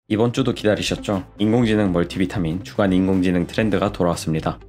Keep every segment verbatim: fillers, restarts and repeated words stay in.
이번 주도 기다리셨죠? 인공지능 멀티비타민 주간 인공지능 트렌드가 돌아왔습니다.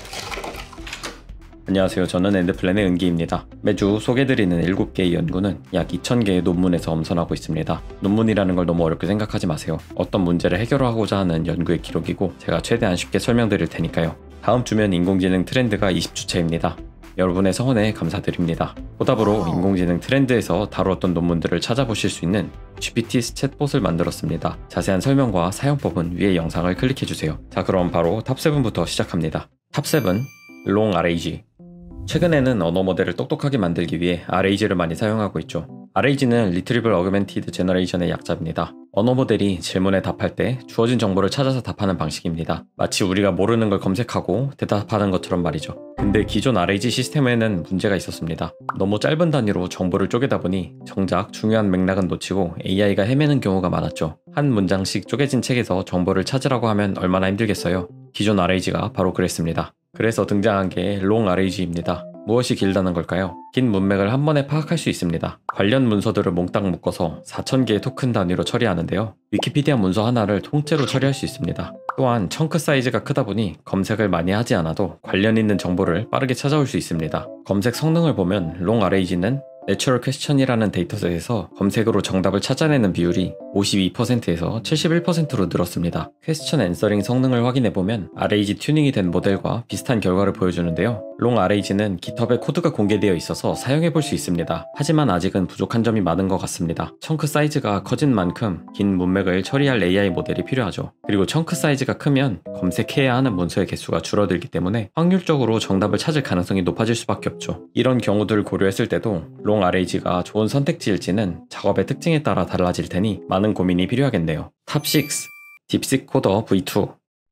안녕하세요. 저는 엔드플랜의 은기입니다. 매주 소개해드리는 일곱 개의 연구는 약 이천 개의 논문에서 엄선하고 있습니다. 논문이라는 걸 너무 어렵게 생각하지 마세요. 어떤 문제를 해결하고자 하는 연구의 기록이고 제가 최대한 쉽게 설명드릴 테니까요. 다음 주면 인공지능 트렌드가 이십 주차입니다. 여러분의 성원에 감사드립니다. 보답으로 인공지능 트렌드에서 다루었던 논문들을 찾아보실 수 있는 지피티 챗봇을 만들었습니다. 자세한 설명과 사용법은 위의 영상을 클릭해주세요. 자, 그럼 바로 탑 세븐부터 시작합니다. 탑 세븐, 롱 알에이지. 최근에는 언어 모델을 똑똑하게 만들기 위해 알에이지를 많이 사용하고 있죠. 알에이지는 Retrieval Augmented Generation의 약자입니다. 언어 모델이 질문에 답할 때 주어진 정보를 찾아서 답하는 방식입니다. 마치 우리가 모르는 걸 검색하고 대답하는 것처럼 말이죠. 근데 기존 알에이지 시스템에는 문제가 있었습니다. 너무 짧은 단위로 정보를 쪼개다 보니 정작 중요한 맥락은 놓치고 에이아이가 헤매는 경우가 많았죠. 한 문장씩 쪼개진 책에서 정보를 찾으라고 하면 얼마나 힘들겠어요. 기존 알에이지가 바로 그랬습니다. 그래서 등장한 게 롱 알에이지입니다. 무엇이 길다는 걸까요? 긴 문맥을 한 번에 파악할 수 있습니다. 관련 문서들을 몽땅 묶어서 사천 개의 토큰 단위로 처리하는데요. 위키피디아 문서 하나를 통째로 처리할 수 있습니다. 또한 청크 사이즈가 크다 보니 검색을 많이 하지 않아도 관련 있는 정보를 빠르게 찾아올 수 있습니다. 검색 성능을 보면 롱 알에이지는 내추럴 퀘스천이라는 데이터셋에서 검색으로 정답을 찾아내는 비율이 오십이 퍼센트에서 칠십일 퍼센트로 늘었습니다. 퀘스천 앤서링 성능을 확인해보면 알에이지 튜닝이 된 모델과 비슷한 결과를 보여주는데요. 롱 알에이지는 깃허브에 코드가 공개되어 있어서 사용해볼 수 있습니다. 하지만 아직은 부족한 점이 많은 것 같습니다. 청크 사이즈가 커진 만큼 긴 문맥을 처리할 에이아이 모델이 필요하죠. 그리고 청크 사이즈가 크면 검색해야 하는 문서의 개수가 줄어들기 때문에 확률적으로 정답을 찾을 가능성이 높아질 수밖에 없죠. 이런 경우들을 고려했을 때도 롱 알에이지가 좋은 선택지일지는 작업의 특징에 따라 달라질 테니 많은 고민이 필요하겠네요. 탑 육, 딥식 코더 브이 투.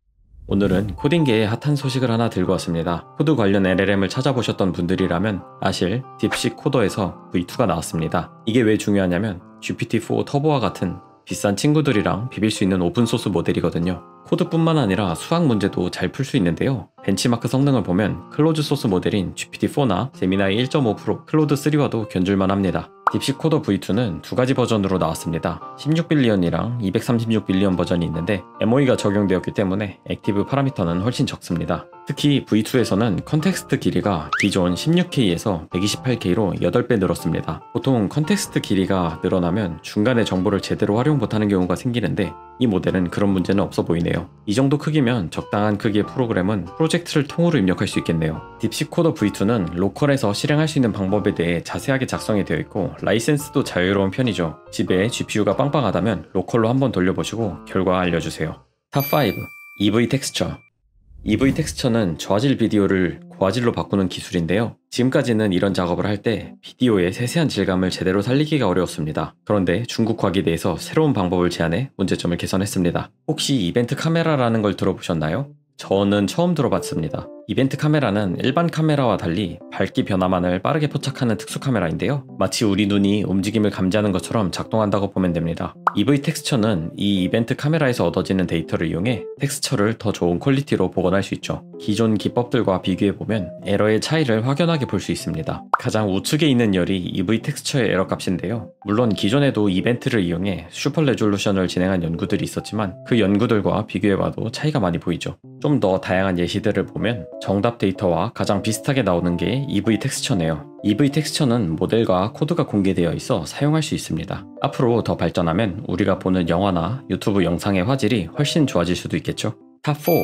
오늘은 코딩계의 핫한 소식을 하나 들고 왔습니다. 코드 관련 엘엘엠을 찾아보셨던 분들이라면 아실 딥식 코더에서 브이 투가 나왔습니다. 이게 왜 중요하냐면 지피티 사 터보와 같은 비싼 친구들이랑 비빌 수 있는 오픈소스 모델이거든요. 코드뿐만 아니라 수학 문제도 잘 풀 수 있는데요. 벤치마크 성능을 보면 클로즈 소스 모델인 지피티 사나 제미나이 일 점 오 프로, 클로드 쓰리와도 견줄만 합니다. 딥식 코더 브이 투는 두 가지 버전으로 나왔습니다. 십육 빌리언이랑 이백삼십육 빌리언 버전이 있는데 엠오이가 적용되었기 때문에 액티브 파라미터는 훨씬 적습니다. 특히 브이 투에서는 컨텍스트 길이가 기존 십육 케이에서 백이십팔 케이로 여덟 배 늘었습니다. 보통 컨텍스트 길이가 늘어나면 중간에 정보를 제대로 활용 못하는 경우가 생기는데 이 모델은 그런 문제는 없어 보이네요. 이 정도 크기면 적당한 크기의 프로그램은 프로젝트를 통으로 입력할 수 있겠네요. 딥식 코더 브이 투는 로컬에서 실행할 수 있는 방법에 대해 자세하게 작성이 되어 있고 라이센스도 자유로운 편이죠. 집에 지피유가 빵빵하다면 로컬로 한번 돌려보시고 결과 알려주세요. 탑 오, 이브이 텍스처. 이브이 텍스처는 저화질 비디오를 고화질로 바꾸는 기술인데요. 지금까지는 이런 작업을 할 때 비디오의 세세한 질감을 제대로 살리기가 어려웠습니다. 그런데 중국 과기대에서 새로운 방법을 제안해 문제점을 개선했습니다. 혹시 이벤트 카메라라는 걸 들어보셨나요? 저는 처음 들어봤습니다. 이벤트 카메라는 일반 카메라와 달리 밝기 변화만을 빠르게 포착하는 특수 카메라인데요. 마치 우리 눈이 움직임을 감지하는 것처럼 작동한다고 보면 됩니다. 이브이 텍스처는 이 이벤트 카메라에서 얻어지는 데이터를 이용해 텍스처를 더 좋은 퀄리티로 복원할 수 있죠. 기존 기법들과 비교해보면 에러의 차이를 확연하게 볼 수 있습니다. 가장 우측에 있는 열이 이브이 텍스처의 에러 값인데요. 물론 기존에도 이벤트를 이용해 슈퍼 레졸루션을 진행한 연구들이 있었지만 그 연구들과 비교해봐도 차이가 많이 보이죠. 좀 더 다양한 예시들을 보면 정답 데이터와 가장 비슷하게 나오는 게 이브이 텍스처네요. 이브이 텍스처는 모델과 코드가 공개되어 있어 사용할 수 있습니다. 앞으로 더 발전하면 우리가 보는 영화나 유튜브 영상의 화질이 훨씬 좋아질 수도 있겠죠. 탑 사,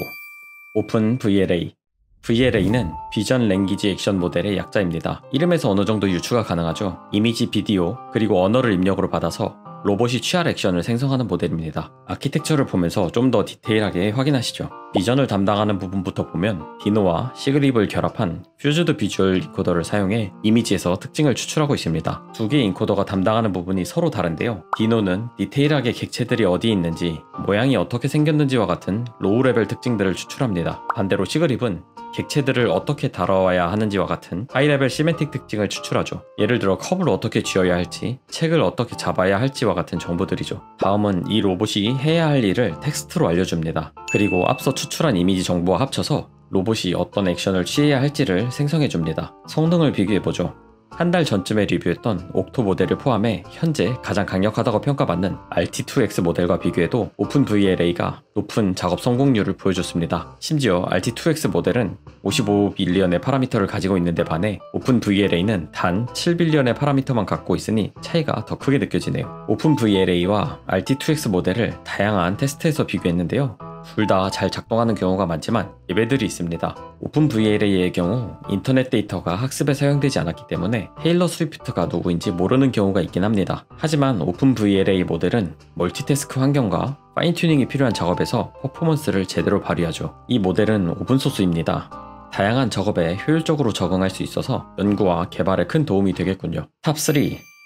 오픈 브이엘에이. 브이엘에이는 비전 랭귀지 액션 모델의 약자입니다. 이름에서 어느 정도 유추가 가능하죠. 이미지, 비디오, 그리고 언어를 입력으로 받아서 로봇이 취할 액션을 생성하는 모델입니다. 아키텍처를 보면서 좀 더 디테일하게 확인하시죠. 비전을 담당하는 부분부터 보면 디노와 시그립을 결합한 퓨즈드 비주얼 인코더를 사용해 이미지에서 특징을 추출하고 있습니다. 두 개의 인코더가 담당하는 부분이 서로 다른데요. 디노는 디테일하게 객체들이 어디에 있는지, 모양이 어떻게 생겼는지와 같은 로우 레벨 특징들을 추출합니다. 반대로 시그립은 객체들을 어떻게 다뤄와야 하는지와 같은 하이레벨 시멘틱 특징을 추출하죠. 예를 들어 컵을 어떻게 쥐어야 할지, 책을 어떻게 잡아야 할지와 같은 정보들이죠. 다음은 이 로봇이 해야 할 일을 텍스트로 알려줍니다. 그리고 앞서 추출한 이미지 정보와 합쳐서 로봇이 어떤 액션을 취해야 할지를 생성해줍니다. 성능을 비교해보죠. 한 달 전쯤에 리뷰했던 옥토 모델을 포함해 현재 가장 강력하다고 평가받는 알티 투 엑스 모델과 비교해도 오픈브이엘에이가 높은 작업 성공률을 보여줬습니다. 심지어 알티 투 엑스 모델은 오십오 빌리언의 파라미터를 가지고 있는데 반해 오픈브이엘에이는 단 칠 빌리언의 파라미터만 갖고 있으니 차이가 더 크게 느껴지네요. 오픈브이엘에이와 알티 투 엑스 모델을 다양한 테스트에서 비교했는데요. 둘 다 잘 작동하는 경우가 많지만 예외들이 있습니다. 오픈브이엘에이의 경우 인터넷 데이터가 학습에 사용되지 않았기 때문에 테일러 스위프트가 누구인지 모르는 경우가 있긴 합니다. 하지만 오픈브이엘에이 모델은 멀티태스크 환경과 파인튜닝이 필요한 작업에서 퍼포먼스를 제대로 발휘하죠. 이 모델은 오픈소스입니다. 다양한 작업에 효율적으로 적응할 수 있어서 연구와 개발에 큰 도움이 되겠군요. 탑 삼.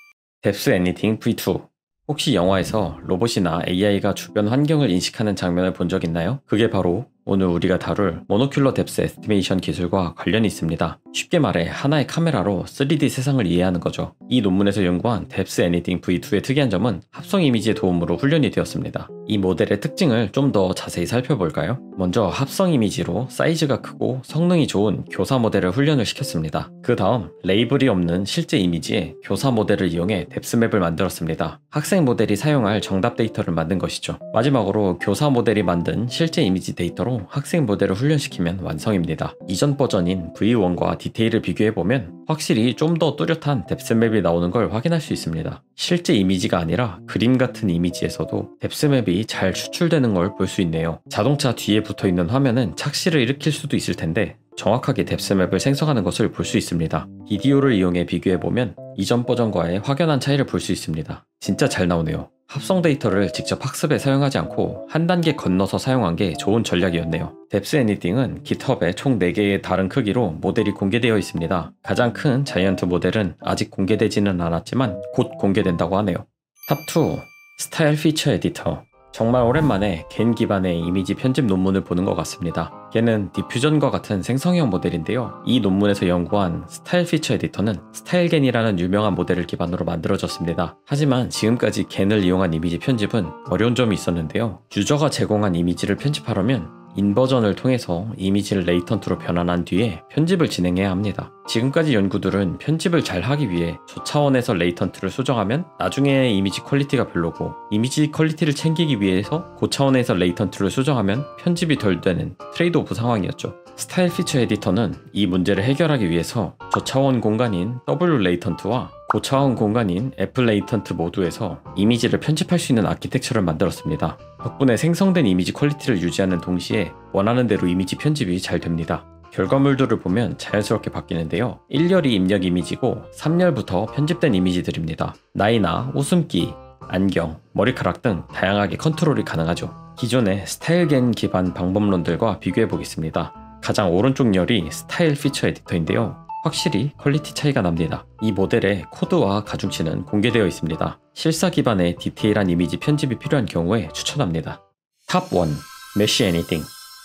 뎁스 애니팅 브이 투. 혹시 영화에서 로봇이나 에이아이가 주변 환경을 인식하는 장면을 본 적 있나요? 그게 바로 오늘 우리가 다룰 모노큘러 뎁스 에스티메이션 기술과 관련이 있습니다. 쉽게 말해 하나의 카메라로 쓰리디 세상을 이해하는 거죠. 이 논문에서 연구한 뎁스 애니팅 브이 투의 특이한 점은 합성 이미지의 도움으로 훈련이 되었습니다. 이 모델의 특징을 좀 더 자세히 살펴볼까요? 먼저 합성 이미지로 사이즈가 크고 성능이 좋은 교사 모델을 훈련을 시켰습니다. 그 다음 레이블이 없는 실제 이미지에 교사 모델을 이용해 뎁스맵을 만들었습니다. 학생 모델이 사용할 정답 데이터를 만든 것이죠. 마지막으로 교사 모델이 만든 실제 이미지 데이터로 학생 모델을 훈련시키면 완성입니다. 이전 버전인 브이 원과 디테일을 비교해보면 확실히 좀 더 뚜렷한 뎁스맵이 나오는 걸 확인할 수 있습니다. 실제 이미지가 아니라 그림 같은 이미지에서도 뎁스맵이 잘 추출되는 걸 볼 수 있네요. 자동차 뒤에 붙어있는 화면은 착시를 일으킬 수도 있을 텐데 정확하게 뎁스맵을 생성하는 것을 볼 수 있습니다. 비디오를 이용해 비교해보면 이전 버전과의 확연한 차이를 볼 수 있습니다. 진짜 잘 나오네요. 합성 데이터를 직접 학습에 사용하지 않고 한 단계 건너서 사용한 게 좋은 전략이었네요. 뎁스 애니팅은 깃허브에 총 네 개의 다른 크기로 모델이 공개되어 있습니다. 가장 큰 자이언트 모델은 아직 공개되지는 않았지만 곧 공개된다고 하네요. 탑 투. 스타일 피처 에디터. 정말 오랜만에 겐 기반의 이미지 편집 논문을 보는 것 같습니다. 걔는 디퓨전과 같은 생성형 모델인데요. 이 논문에서 연구한 스타일 피처 에디터는 스타일겐이라는 유명한 모델을 기반으로 만들어졌습니다. 하지만 지금까지 겐을 이용한 이미지 편집은 어려운 점이 있었는데요. 유저가 제공한 이미지를 편집하려면 인버전을 통해서 이미지를 레이턴트로 변환한 뒤에 편집을 진행해야 합니다. 지금까지 연구들은 편집을 잘 하기 위해 저차원에서 레이턴트를 수정하면 나중에 이미지 퀄리티가 별로고 이미지 퀄리티를 챙기기 위해서 고차원에서 레이턴트를 수정하면 편집이 덜 되는 트레이드오프 상황이었죠. 스타일 피처 에디터는 이 문제를 해결하기 위해서 저차원 공간인 더블유 레이턴트와 고차원 공간인 F 레이턴트 모두에서 이미지를 편집할 수 있는 아키텍처를 만들었습니다. 덕분에 생성된 이미지 퀄리티를 유지하는 동시에 원하는 대로 이미지 편집이 잘 됩니다. 결과물들을 보면 자연스럽게 바뀌는데요. 일 열이 입력 이미지고 삼 열부터 편집된 이미지들입니다. 나이나 웃음기, 안경, 머리카락 등 다양하게 컨트롤이 가능하죠. 기존의 스타일겐 기반 방법론들과 비교해 보겠습니다. 가장 오른쪽 열이 스타일 피처 에디터인데요. 확실히 퀄리티 차이가 납니다. 이 모델의 코드와 가중치는 공개되어 있습니다. 실사 기반의 디테일한 이미지 편집이 필요한 경우에 추천합니다. 탑 일. 메쉬 애니팅.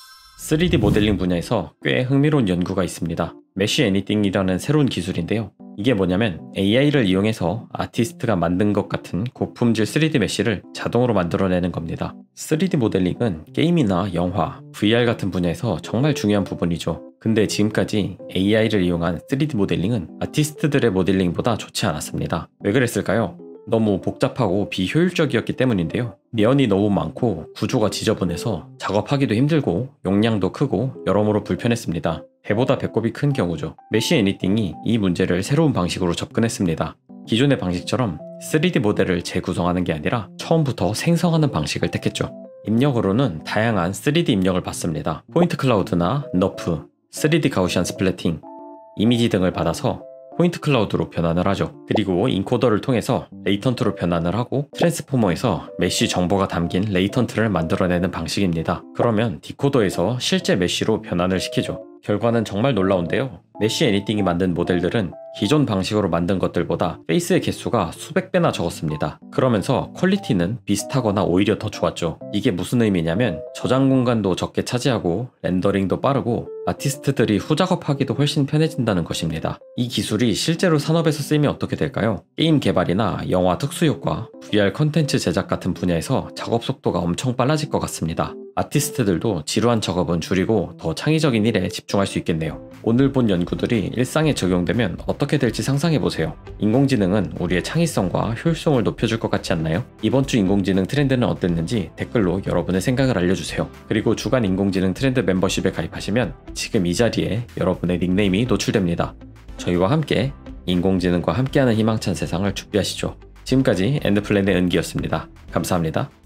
쓰리디 모델링 분야에서 꽤 흥미로운 연구가 있습니다. 메쉬 애니팅이라는 새로운 기술인데요. 이게 뭐냐면 에이아이를 이용해서 아티스트가 만든 것 같은 고품질 쓰리디 메쉬를 자동으로 만들어내는 겁니다. 쓰리디 모델링은 게임이나 영화, 브이알 같은 분야에서 정말 중요한 부분이죠. 근데 지금까지 에이아이를 이용한 쓰리디 모델링은 아티스트들의 모델링보다 좋지 않았습니다. 왜 그랬을까요? 너무 복잡하고 비효율적이었기 때문인데요. 면이 너무 많고 구조가 지저분해서 작업하기도 힘들고 용량도 크고 여러모로 불편했습니다. 배보다 배꼽이 큰 경우죠. 메쉬 애니팅이 이 문제를 새로운 방식으로 접근했습니다. 기존의 방식처럼 쓰리디 모델을 재구성하는 게 아니라 처음부터 생성하는 방식을 택했죠. 입력으로는 다양한 쓰리디 입력을 받습니다. 포인트 클라우드나 너프, 쓰리디 가우시안 스플래팅, 이미지 등을 받아서 포인트 클라우드로 변환을 하죠. 그리고 인코더를 통해서 레이턴트로 변환을 하고 트랜스포머에서 메쉬 정보가 담긴 레이턴트를 만들어내는 방식입니다. 그러면 디코더에서 실제 메쉬로 변환을 시키죠. 결과는 정말 놀라운데요. 메쉬 애니팅이 만든 모델들은 기존 방식으로 만든 것들보다 페이스의 개수가 수백 배나 적었습니다. 그러면서 퀄리티는 비슷하거나 오히려 더 좋았죠. 이게 무슨 의미냐면 저장 공간도 적게 차지하고 렌더링도 빠르고 아티스트들이 후작업하기도 훨씬 편해진다는 것입니다. 이 기술이 실제로 산업에서 쓰이면 어떻게 될까요? 게임 개발이나 영화 특수효과, 브이알 컨텐츠 제작 같은 분야에서 작업 속도가 엄청 빨라질 것 같습니다. 아티스트들도 지루한 작업은 줄이고 더 창의적인 일에 집중할 수 있겠네요. 오늘 본 연구 문구들이 일상에 적용되면 어떻게 될지 상상해보세요. 인공지능은 우리의 창의성과 효율성을 높여줄 것 같지 않나요? 이번 주 인공지능 트렌드는 어땠는지 댓글로 여러분의 생각을 알려주세요. 그리고 주간 인공지능 트렌드 멤버십에 가입하시면 지금 이 자리에 여러분의 닉네임이 노출됩니다. 저희와 함께 인공지능과 함께하는 희망찬 세상을 준비하시죠. 지금까지 엔드플랜의 은기였습니다. 감사합니다.